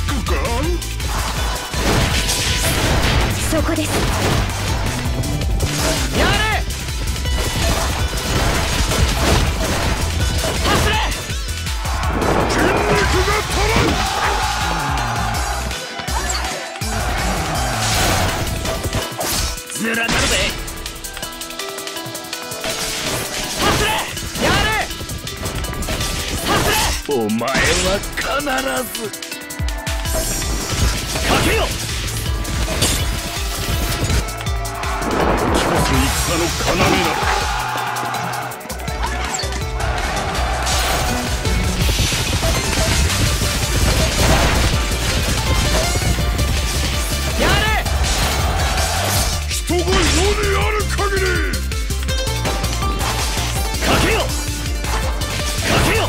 くか。 そこです。 やれ。走れ。 筋肉が足らん。 ずらなるぜ。走れ。やれ。走れ。 お前は必ずかけよ。 時こそ戦の要な。人が世にある限りかけよ。かけよ。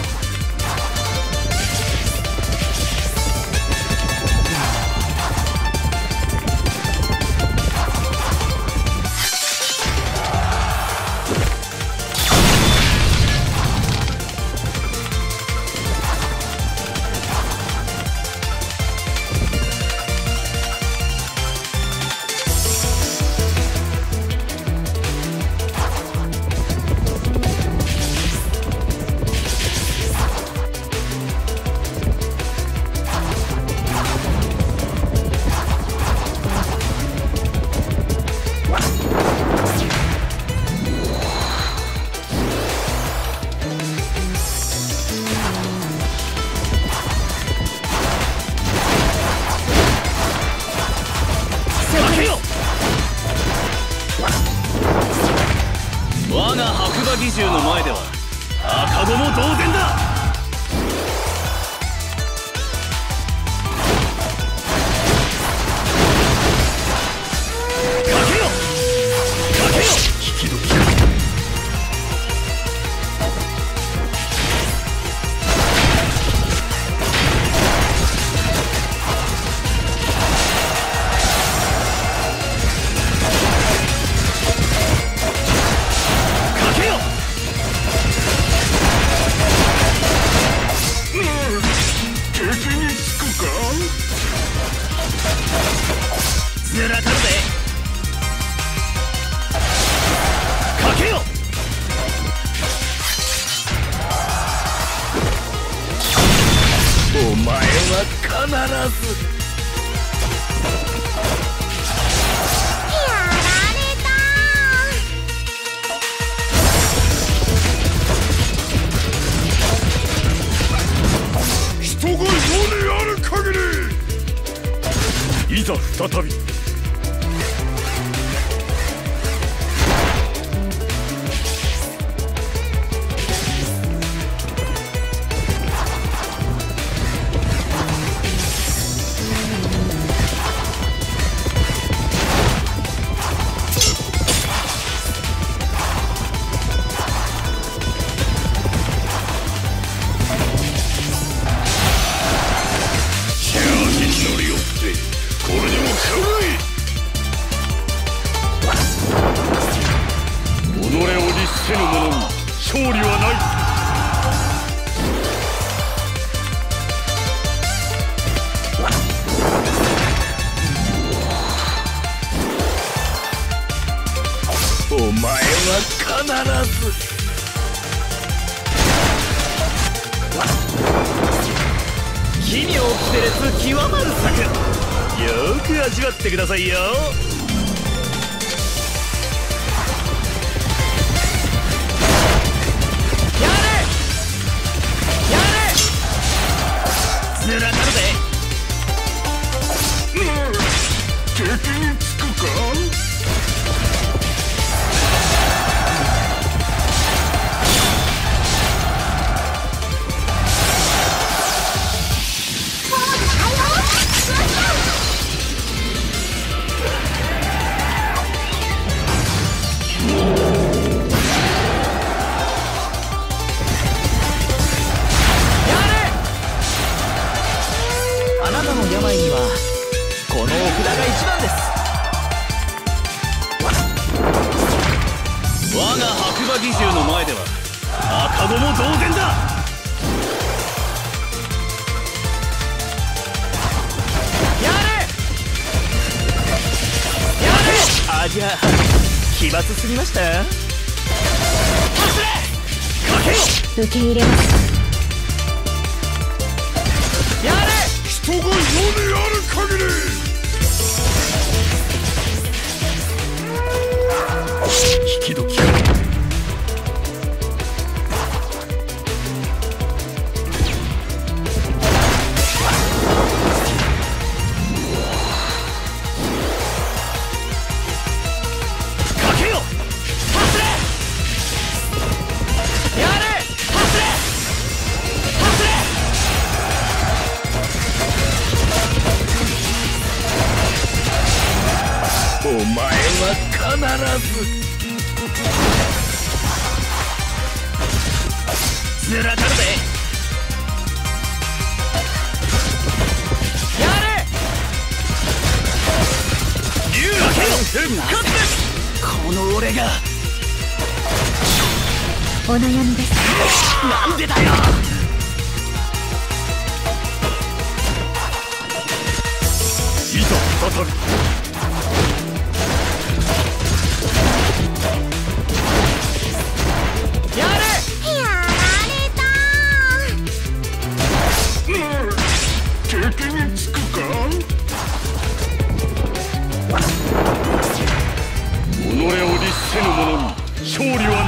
我が白馬義獣の前では赤子も同然だ。かけよ。かけよ。 引き時ずらかるぜ。かけよ。 お前は必ず人が世にある限りいざ再びせぬ者に勝利はない。お前は必ず奇妙キテレツ極まる策、よーく味わってくださいよ。ずらなるぜ。 敵につくか。 あなたの病にはこのお札が一番です。我が白馬義獣の前では赤子も同然だ。 じゃあ奇抜すぎました。かけよ。 受け入れます。 やれ。 人が世にある限り引き時か。お前は必ずずらかるぜ。やれ。竜がけよ。復活です。この俺がお悩みです。 なんでだよ。 いざ再び敵につくか。己を律せぬ者に勝利は